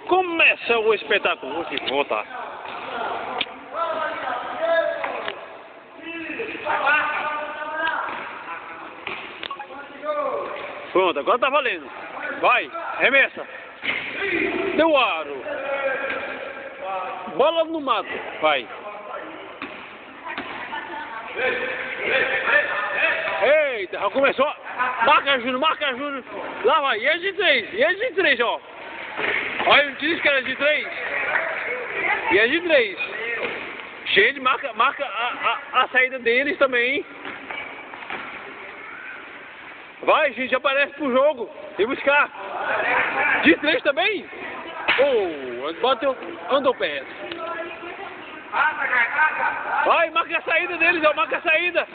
começa o espetáculo. Vou aqui, voltar. Pronto, agora tá valendo. Vai, remessa. Deu aro. Bola no mato. Vai. Eita, já começou. Marca, Júnior. Lá vai. E é de 3, ó. Olha, não te disse que era de 3. E é de 3. Gente, marca a saída deles também, hein? Vai, gente, aparece pro jogo. E buscar. De 3 também? Oh, andou perto. Vai, marca a saída deles, ó. Marca a saída.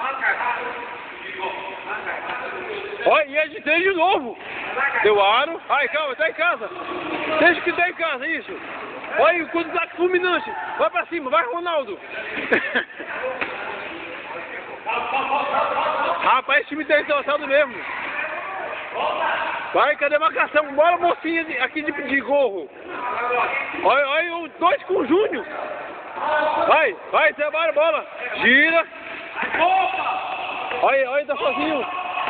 Olha, e é de 3 de novo. Deu aro. Ai, calma, tá em casa. Deixa que tá em casa, isso. Olha o contra-ataque fulminante. Vai pra cima, vai, Ronaldo. Rapaz, esse time tá entortado mesmo. Vai, cadê a marcação? Bora, mocinha aqui de gorro. Olha, os 2 com o Júnior. Vai, trabalha a bola. Gira. Olha, tá sozinho.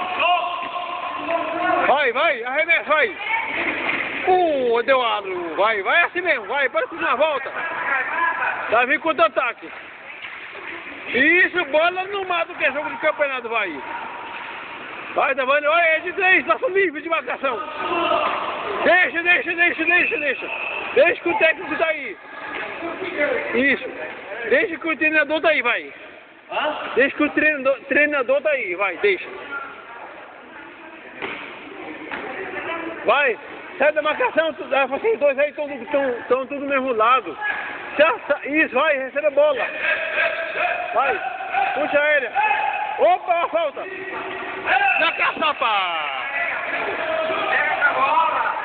Vai, arremessa, vai. Deu aro. Vai assim mesmo, vai, para na volta. Tá vindo contra-ataque. Isso, bola no mato, que é jogo de campeonato, vai. Vai, tá vendo? Olha, é de 3, nosso livre de marcação. Deixa. Deixa que o técnico tá aí. Isso. Deixa que o treinador tá aí, vai. Deixa que o treinador tá aí, vai, deixa. Vai, sai da marcação, vocês 2 aí estão tudo do mesmo lado. Isso, vai, recebe a bola. Vai, puxa ele. Opa, a falta. Na caçapa. Pega a bola.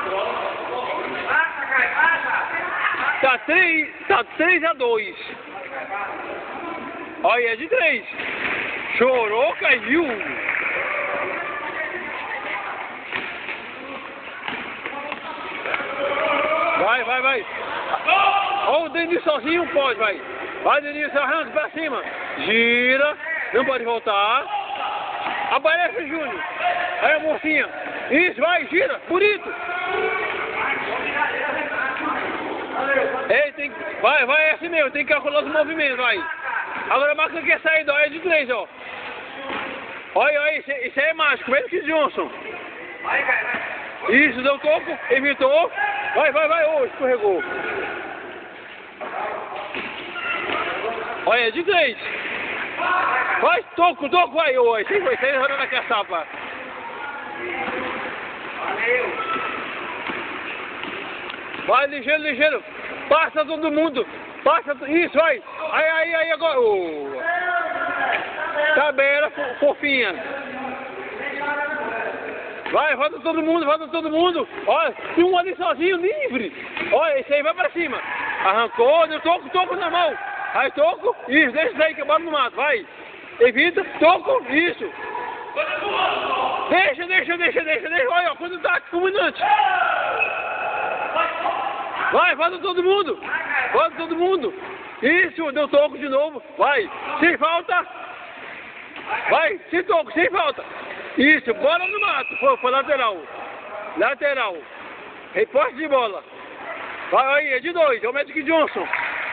Tá 3-2. Olha, é de 3. Chorou, caiu. Vai. Ó, o Denilson sozinho pode, vai. Vai, Denilson, arranca pra cima. Gira. Não pode voltar. Aparece, Júnior. Aí a mocinha. Isso, vai, gira. Bonito. Ei, vai assim mesmo. Tem que calcular os movimentos, vai. Agora marca que é saída, ó. É de 3, ó. Olha, isso aí é mágico. Mesmo que Johnson. Isso, deu toco. Evitou. Vai. Oh, escorregou. Olha, é de 3. Vai, toco, vai. Oh, esse aí foi sair rodando na caçapa. Vai, ligeiro. Passa todo mundo. Isso, vai. Aí, agora. Oh. Tabela, fofinha. Vai, roda todo mundo. Olha, tem um ali sozinho, livre. Olha, esse aí vai pra cima. Arrancou, deu toco na mão. Aí, toco. Isso, deixa isso aí que é bola no mato. Vai. Evita, toco. Isso. Deixa. Olha, quando tá fulminante. Vai, roda todo mundo. Isso, deu toco de novo. Vai. Sem falta. Vai, sem toco, sem falta. Isso, bola no mato. Foi lateral. Reposte de bola. Vai aí, é de 2. É o Magic Johnson.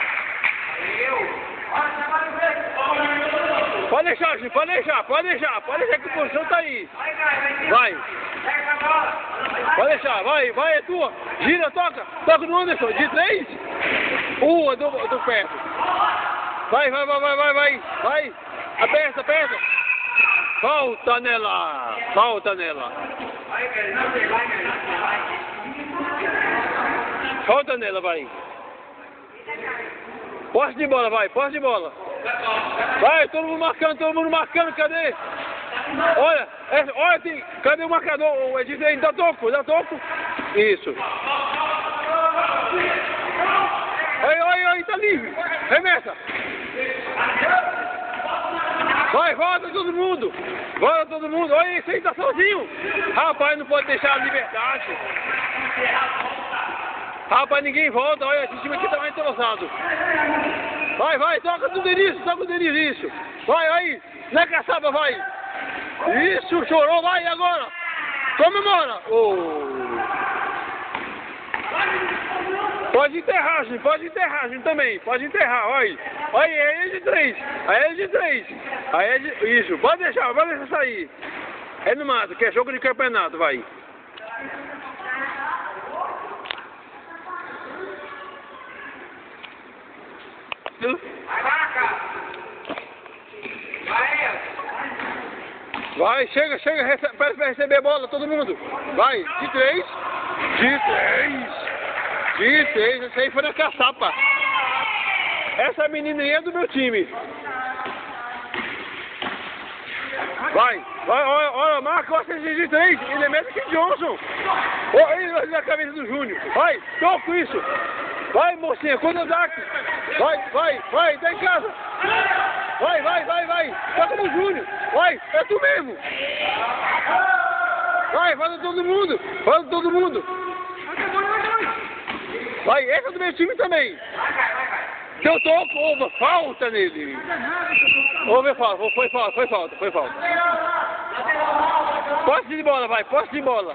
Pode deixar, Júnior. Pode deixar que a posição tá aí. Vai. Pode deixar, vai, é tua. Gira, toca no Anderson. De 3. Do perto. Vai. Aperta. Falta nela. Falta nela, vai. Posse de bola. Vai, todo mundo marcando, cadê? Olha, cadê o marcador? O Edith aí, dá toco. Isso. Olha, tá livre. Remessa. Vai, volta todo mundo. Olha, esse aí tá sozinho. Rapaz, não pode deixar a liberdade. Rapaz, ninguém volta. Olha, esse time aqui tá mais entrosado. Vai, toca do Denis, isso. Vai, aí. Na caçapa, vai. Isso, chorou, vai agora. Comemora. Pode enterrar, gente, também. Pode enterrar, olha aí. Olha aí, aí é de 3. Aí é de... Isso, pode deixar sair. É no mato, que é jogo de campeonato, vai. Vai, chega, para receber a bola, todo mundo. Vai, de 3. Essa aí foi na caçapa. Essa menininha é do meu time. Vai, olha, marca o CG de 3. Ele é mesmo que Johnson. Ele vai na cabeça do Júnior. Vai, toca isso. Vai, mocinha, contra-ataque. Vai, tá em casa. Vai. Toca no Júnior. Vai, é tu mesmo. Vai, fala todo mundo. Vai, esse é do meu time também. Deu toco, falta nele. Foi falta. Posse de bola, vai, posse de bola.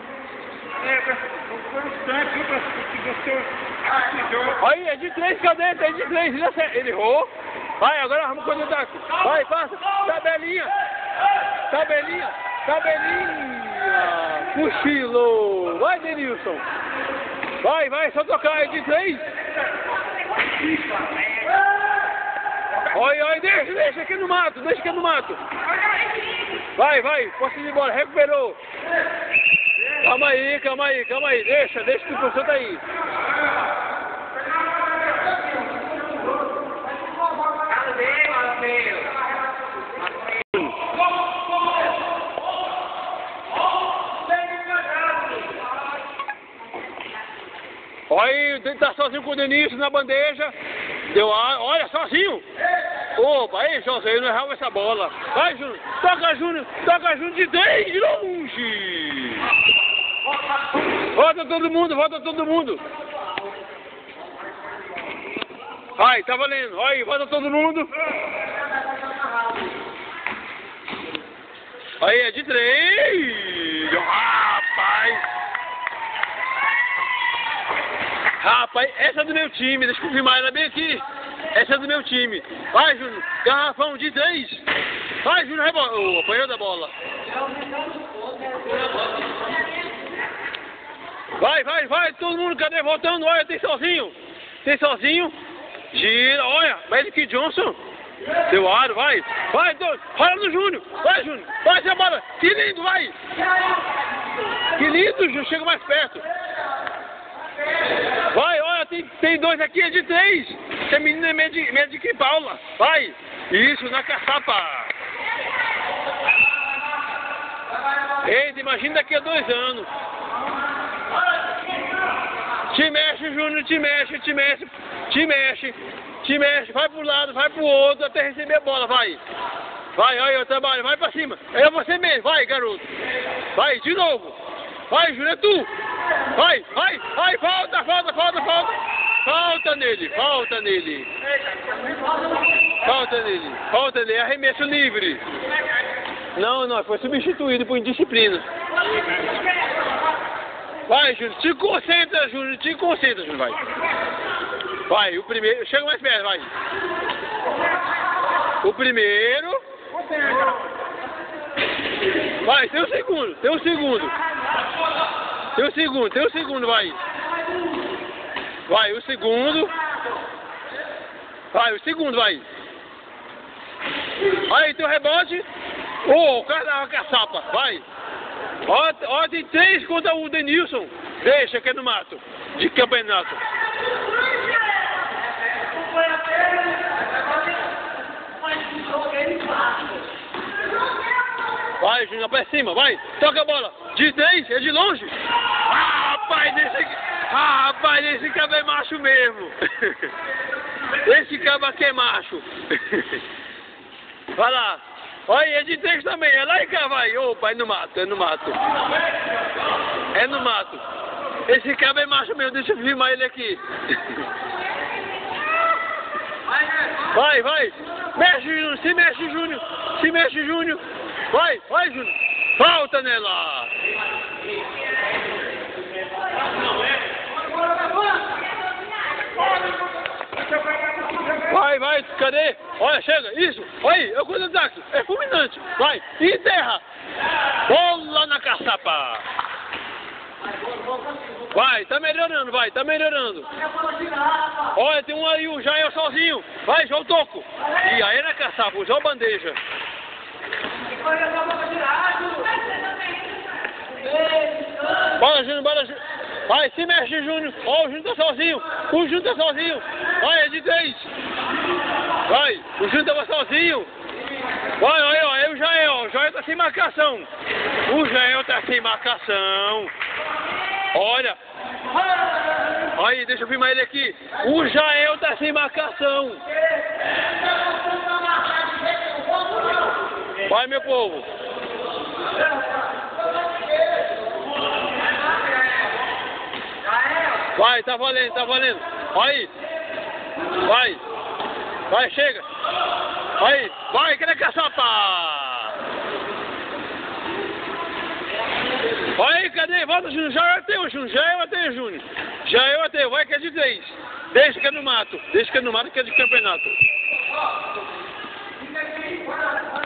Aí, é de 3, cadê? É de 3, ele errou. Vai, agora arruma o contra-ataque. Vai, passa. Tabelinha. Cochilo. Vai, Denilson. Vai, só tocar, é de 3. Olha, deixa aqui no mato. Vai, posse de bola, recuperou. Calma aí. Deixa que o professor tá aí. Olha, tá sozinho com o Denilson na bandeja. Deu ar, olha, sozinho. Opa, aí, José, ele não errava essa bola. Vai, Júnior. Toca Júnior de 3 de longe. Volta todo mundo. Vai, tá valendo. Aí, volta todo mundo. Aí, é de 3. Rapaz, essa é do meu time. Deixa eu confirmar ela bem aqui. Essa é do meu time. Vai, Júnior. Garrafão de 3. Vai, Júnior. Apanhou da bola. Vai. Todo mundo, cadê? Voltando. Olha, tem sozinho. Gira, olha. Magic Johnson. Deu aro, vai. Rola no Júnior. Vai, Júnior. Vai essa bola. Que lindo, vai. Que lindo, Júnior. Chega mais perto. Vai, olha, tem 2 aqui, é de 3. Essa menina é Magic Paula. Vai. Isso, na caçapa. Eita, imagina daqui a 2 anos. Te mexe, Júnior, te mexe. Vai pro lado, vai pro outro, até receber a bola, vai. Olha o trabalho, vai pra cima. É você mesmo, vai, garoto. Vai, de novo. Vai, Júnior, é tu. Vai, falta. Falta nele. Arremesso livre. Não, foi substituído por indisciplina. Vai, Júnior, te concentra, Júnior, vai. Vai, o primeiro, chega mais perto, vai. O primeiro. Vai, tem o segundo. Tem o segundo, vai. Vai, o segundo. Vai. Aí, tem o rebote. O cara dá uma caçapa, vai. Ó, tem 3 contra o Denilson. Deixa que é no mato. De campeonato. Vai, Júnior, pra cima, vai. Toca a bola. De 3, é de longe. Rapaz, esse cabo é macho mesmo. Esse cabo aqui é macho. Vai lá. Olha, é de 3 também. É lá e cá, vai. Opa, é no mato. Esse cabo é macho mesmo, deixa eu filmar ele aqui. Vai, vai. Mexe, Júnior, se mexe, Júnior. Se mexe, Júnior. Vai, vai, Júnior. Falta nela. Vai, vai, cadê? Olha, chega, isso. Aí, é o contra-ataque. É fulminante. Vai, enterra. Bola na caçapa. Vai, tá melhorando, vai, tá melhorando. Olha, tem um aí, o Jael sozinho. Vai, João Toco. E aí na caçapa, usou a bandeja. Bora, Júnior, bora, Júnior. Vai, se mexe, Júnior. Ó, o Júnior tá sozinho. O Júnior tá sozinho. Vai, é de 3. Vai, o Júnior tava sozinho. Vai, olha, ó, é o Jael. O Jael tá sem marcação. O Jael tá sem marcação. Olha. Aí, deixa eu filmar ele aqui. O Jael tá sem marcação. Vai, meu povo. Vai, tá valendo, tá valendo. Aí. Vai. Vai, chega. Aí. Vai, que é caçapa. Olha aí, cadê? Volta, Júnior. Já ateu, Júnior. Já ateu, Júnior. Já ateu. Vai que é de 3. Deixa que é no mato. Deixa que é no mato que é de campeonato.